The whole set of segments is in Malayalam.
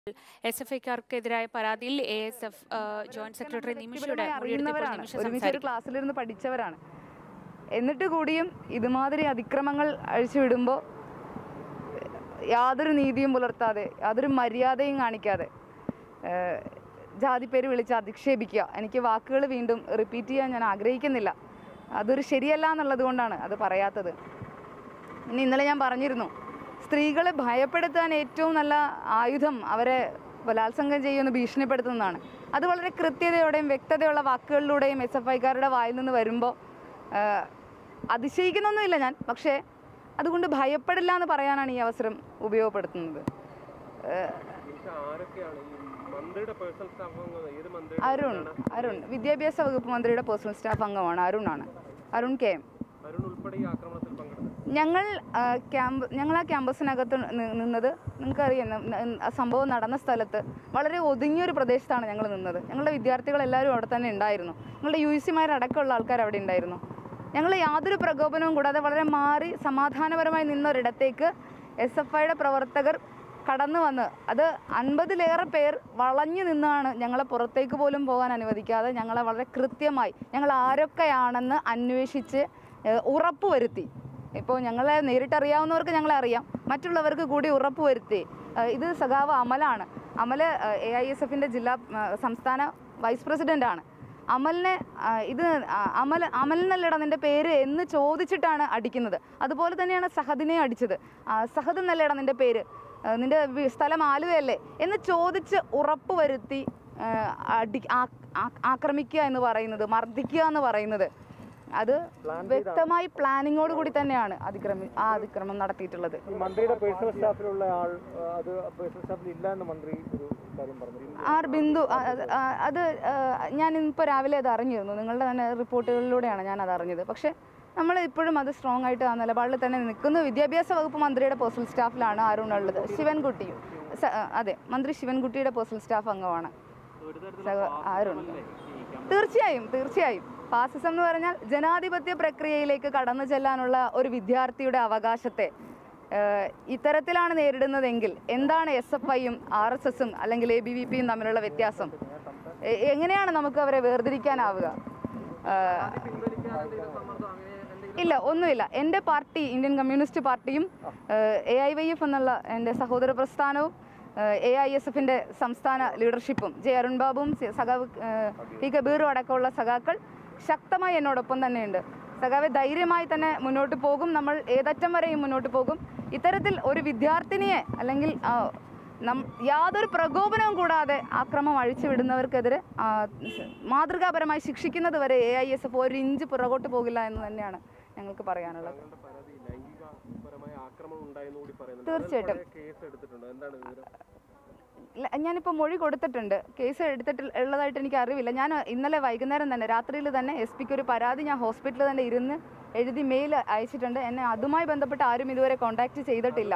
എസ്എഫ്ഐക്കാർക്കെതിരായ പരാതിയിൽ എഐഎസ്എഫ് ജോയിന്റ് സെക്രട്ടറി നിമിഷയുടെ ഒരുമിച്ചൊരു ക്ലാസ്സിലിരുന്ന് പഠിച്ചവരാണ്. എന്നിട്ട് കൂടിയും ഇതുമാതിരി അതിക്രമങ്ങൾ അഴിച്ചുവിടുമ്പോൾ യാതൊരു നീതിയും പുലർത്താതെ, യാതൊരു മര്യാദയും കാണിക്കാതെ ജാതിപ്പേര് വിളിച്ച് അധിക്ഷേപിക്കുക. എനിക്ക് വാക്കുകൾ വീണ്ടും റിപ്പീറ്റ് ചെയ്യാൻ ഞാൻ ആഗ്രഹിക്കുന്നില്ല. അതൊരു ശരിയല്ല എന്നുള്ളത് കൊണ്ടാണ് അത് പറയാത്തത്. ഇന്നലെ ഞാൻ പറഞ്ഞിരുന്നു, സ്ത്രീകളെ ഭയപ്പെടുത്താൻ ഏറ്റവും നല്ല ആയുധം അവരെ ബലാത്സംഗം ചെയ്യുമെന്ന് ഭീഷണിപ്പെടുത്തുന്നതാണ്. അത് വളരെ കൃത്യതയോടെയും വ്യക്തതയുള്ള വാക്കുകളിലൂടെയും എസ്എഫ്ഐക്കാരുടെ വായിൽ നിന്ന് വരുമ്പോൾ അതിശയിക്കുന്നൊന്നുമില്ല ഞാൻ. പക്ഷേ അതുകൊണ്ട് ഭയപ്പെടില്ല എന്ന് പറയാനാണ് ഈ അവസരം ഉപയോഗപ്പെടുത്തുന്നത്. അരുൺ വിദ്യാഭ്യാസ വകുപ്പ് മന്ത്രിയുടെ പേഴ്സണൽ സ്റ്റാഫ് അംഗമാണ്. Arun K M. ഞങ്ങൾ ആ ക്യാമ്പസിനകത്ത് നിന്നത് നിങ്ങൾക്കറിയാം. സംഭവം നടന്ന സ്ഥലത്ത് വളരെ ഒതുങ്ങിയൊരു പ്രദേശത്താണ് ഞങ്ങൾ നിന്നത്. ഞങ്ങളുടെ വിദ്യാർത്ഥികളെല്ലാവരും അവിടെ തന്നെ ഉണ്ടായിരുന്നു. ഞങ്ങളുടെ യുസിമാരടക്കമുള്ള ആൾക്കാർ അവിടെ ഉണ്ടായിരുന്നു. ഞങ്ങൾ യാതൊരു പ്രകോപനവും കൂടാതെ വളരെ മാറി സമാധാനപരമായി നിന്നൊരിടത്തേക്ക് എസ്എഫ്ഐയുടെ പ്രവർത്തകർ കടന്നു വന്ന് അത് 50-ലേറെ പേർ വളഞ്ഞു നിന്നാണ് ഞങ്ങളെ പുറത്തേക്ക് പോലും പോകാൻ അനുവദിക്കാതെ ഞങ്ങളെ വളരെ കൃത്യമായി ഞങ്ങൾ ആരൊക്കെയാണെന്ന് അന്വേഷിച്ച് ഉറപ്പുവരുത്തി. ഇപ്പോൾ ഞങ്ങളെ നേരിട്ടറിയാവുന്നവർക്ക് ഞങ്ങളെ അറിയാം, മറ്റുള്ളവർക്ക് കൂടി ഉറപ്പുവരുത്തി. ഇത് സഖാവ് അമലാണ്. അമൽ എഐഎസ്എഫിൻ്റെ സംസ്ഥാന വൈസ് പ്രസിഡൻ്റാണ്. അമലിനെ അമലിനല്ലട നിൻ്റെ പേര് എന്ന് ചോദിച്ചിട്ടാണ് അടിക്കുന്നത്. അതുപോലെ തന്നെയാണ് സഹദിനെ അടിച്ചത്. സഹദ് എന്നല്ലട നിൻ്റെ പേര്, നിൻ്റെ സ്ഥലം ആലുവയല്ലേ എന്ന് ചോദിച്ച് ഉറപ്പ് വരുത്തി ആക്രമിക്കുക എന്ന് പറയുന്നത്, മർദ്ദിക്കുക എന്ന് പറയുന്നത് അത് വ്യക്തമായി പ്ലാനിങ്ങോട് കൂടി തന്നെയാണ് അതിക്രമം നടത്തിയിട്ടുള്ളത്. ആർ ബിന്ദു, അത് ഞാൻ ഇപ്പോൾ രാവിലെ അത് അറിഞ്ഞിരുന്നു. നിങ്ങളുടെ തന്നെ റിപ്പോർട്ടുകളിലൂടെയാണ് ഞാൻ അത് അറിഞ്ഞത്. പക്ഷേ നമ്മൾ ഇപ്പോഴും അത് സ്ട്രോങ് ആയിട്ട് ആ നിലപാടിൽ തന്നെ നിൽക്കുന്നു. വിദ്യാഭ്യാസ വകുപ്പ് മന്ത്രിയുടെ പേഴ്സണൽ സ്റ്റാഫിലാണ് അരുൺ ഉള്ളത്. ശിവൻകുട്ടിയും, അതെ, മന്ത്രി ശിവൻകുട്ടിയുടെ പേഴ്സണൽ സ്റ്റാഫ് അംഗമാണ് അരുൺ. തീർച്ചയായും ഫാസിസം എന്ന് പറഞ്ഞാൽ ജനാധിപത്യ പ്രക്രിയയിലേക്ക് കടന്നു ചെല്ലാനുള്ള ഒരു വിദ്യാർത്ഥിയുടെ അവകാശത്തെ ഇത്തരത്തിലാണ് നേരിടുന്നതെങ്കിൽ എന്താണ് എസ്എഫ്ഐയും RSSും അല്ലെങ്കിൽ ABVPയും തമ്മിലുള്ള വ്യത്യാസം? എങ്ങനെയാണ് നമുക്ക് അവരെ വേർതിരിക്കാനാവുക? ഇല്ല, ഒന്നുമില്ല. എൻ്റെ പാർട്ടി ഇന്ത്യൻ കമ്മ്യൂണിസ്റ്റ് പാർട്ടിയും AIYF എന്നുള്ള എൻ്റെ സഹോദര പ്രസ്ഥാനവും AISFിൻ്റെ സംസ്ഥാന ലീഡർഷിപ്പും അരുൺ ബാബുവും സഖാവ് പി കബീറും അടക്കമുള്ള സഖാക്കൾ ശക്തമായി എന്നോടൊപ്പം തന്നെയുണ്ട്. സഖാവെ ധൈര്യമായി തന്നെ മുന്നോട്ട് പോകും. നമ്മൾ ഏതറ്റം വരെയും മുന്നോട്ട് പോകും. ഇത്തരത്തിൽ ഒരു വിദ്യാർത്ഥിനിയെ അല്ലെങ്കിൽ യാതൊരു പ്രകോപനവും കൂടാതെ ആക്രമം അഴിച്ചുവിടുന്നവർക്കെതിരെ മാതൃകാപരമായി ശിക്ഷിക്കുന്നത് വരെ AISF ഒരു ഇഞ്ച് പുറകോട്ട് പോകില്ല എന്ന് തന്നെയാണ് ഞങ്ങൾക്ക് പറയാനുള്ളത്. തീർച്ചയായിട്ടും ഞാനിപ്പോൾ മൊഴി കൊടുത്തിട്ടുണ്ട്. കേസ് ഉള്ളതായിട്ട് എനിക്ക് അറിവില്ല. ഞാൻ ഇന്നലെ വൈകുന്നേരം തന്നെ രാത്രിയിൽ തന്നെ SP-ക്ക് ഒരു പരാതി ഞാൻ ഹോസ്പിറ്റലിൽ തന്നെ ഇരുന്ന് എഴുതി മെയിൽ അയച്ചിട്ടുണ്ട്. എന്നെ അതുമായി ബന്ധപ്പെട്ട് ആരും ഇതുവരെ കോൺടാക്ട് ചെയ്തിട്ടില്ല.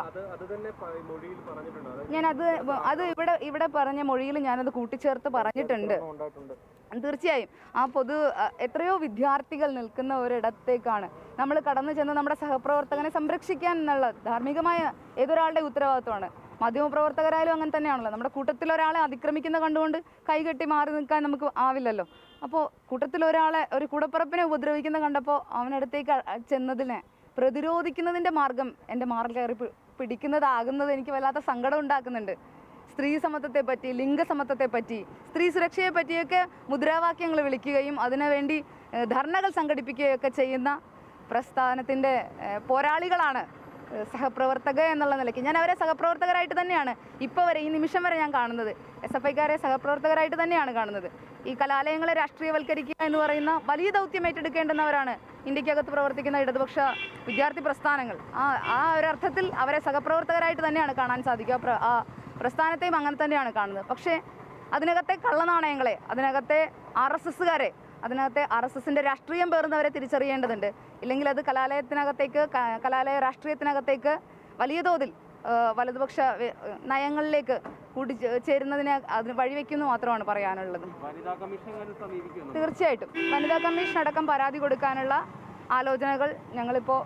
അത് ഇവിടെ പറഞ്ഞ മൊഴിയിൽ ഞാനത് കൂട്ടിച്ചേർത്ത് പറഞ്ഞിട്ടുണ്ട്. തീർച്ചയായും എത്രയോ വിദ്യാർത്ഥികൾ നിൽക്കുന്ന ഒരിടത്തേക്കാണ് നമ്മൾ കടന്നു ചെന്ന് നമ്മുടെ സഹപ്രവർത്തകനെ സംരക്ഷിക്കാൻ എന്നുള്ള ധാർമ്മികമായ ഏതൊരാളുടെ ഉത്തരവാദിത്വമാണ്. മാധ്യമപ്രവർത്തകരായാലും അങ്ങനെ തന്നെയാണല്ലോ. നമ്മുടെ കൂട്ടത്തിൽ ഒരാളെ അതിക്രമിക്കുന്ന കണ്ടുകൊണ്ട് കൈകെട്ടി മാറി നിൽക്കാൻ നമുക്ക് ആവില്ലല്ലോ. അപ്പോൾ കൂട്ടത്തിൽ ഒരു കൂടപ്പിറപ്പിനെ ഉപദ്രവിക്കുന്ന കണ്ടപ്പോൾ അവനടുത്തേക്ക് ചെന്നതിനെ പ്രതിരോധിക്കുന്നതിൻ്റെ മാർഗം എൻ്റെ മാറിൽ കയറി പിടിക്കുന്നതാകുന്നത് എനിക്ക് വല്ലാത്ത സങ്കടം ഉണ്ടാക്കുന്നുണ്ട്. സ്ത്രീ സമത്വത്തെപ്പറ്റി, ലിംഗസമത്വത്തെപ്പറ്റി, സ്ത്രീ സുരക്ഷയെ പറ്റിയൊക്കെ മുദ്രാവാക്യങ്ങൾ വിളിക്കുകയും അതിനുവേണ്ടി ധർണകൾ സംഘടിപ്പിക്കുകയൊക്കെ ചെയ്യുന്ന പ്രസ്ഥാനത്തിൻ്റെ പോരാളികളാണ് സഹപ്രവർത്തക എന്നുള്ള നിലയ്ക്ക്. ഞാൻ അവരെ സഹപ്രവർത്തകരായിട്ട് തന്നെയാണ് ഇപ്പോൾ വരെ, ഈ നിമിഷം വരെ ഞാൻ കാണുന്നത്. SFIക്കാരെ സഹപ്രവർത്തകരായിട്ട് തന്നെയാണ് കാണുന്നത്. ഈ കലാലയങ്ങളെ രാഷ്ട്രീയവൽക്കരിക്കുക എന്ന് പറയുന്ന വലിയ ദൗത്യം ഏറ്റെടുക്കേണ്ടുന്നവരാണ് ഇന്ത്യക്കകത്ത് പ്രവർത്തിക്കുന്ന ഇടതുപക്ഷ വിദ്യാർത്ഥി പ്രസ്ഥാനങ്ങൾ. ആ ഒരർത്ഥത്തിൽ അവരെ സഹപ്രവർത്തകരായിട്ട് തന്നെയാണ് കാണാൻ സാധിക്കുക. ആ പ്രസ്ഥാനത്തെയും അങ്ങനെ തന്നെയാണ് കാണുന്നത്. പക്ഷേ അതിനകത്തെ കള്ളനാണയങ്ങളെ, അതിനകത്തെ RSSകാരെ, അതിനകത്തെ RSSൻ്റെ രാഷ്ട്രീയം പേറുന്നവരെ തിരിച്ചറിയേണ്ടതുണ്ട്. ഇല്ലെങ്കിൽ അത് കലാലയ രാഷ്ട്രീയത്തിനകത്തേക്ക് വലിയ തോതിൽ വലതുപക്ഷ നയങ്ങളിലേക്ക് കൂട്ടിച്ചേരുന്നതിനെ അതിന് വഴിവെക്കുന്നു മാത്രമാണ് പറയാനുള്ളത്. തീർച്ചയായിട്ടും വനിതാ കമ്മീഷൻ അടക്കം പരാതി കൊടുക്കാനുള്ള ആലോചനകൾ ഞങ്ങളിപ്പോൾ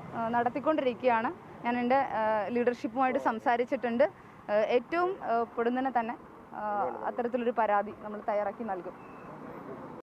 നടത്തിക്കൊണ്ടിരിക്കുകയാണ്. ഞാൻ എൻ്റെ ലീഡർഷിപ്പുമായിട്ട് സംസാരിച്ചിട്ടുണ്ട്. ഏറ്റവും പൊടുന്നനെ തന്നെ അത്തരത്തിലൊരു പരാതി നമ്മൾ തയ്യാറാക്കി നൽകും.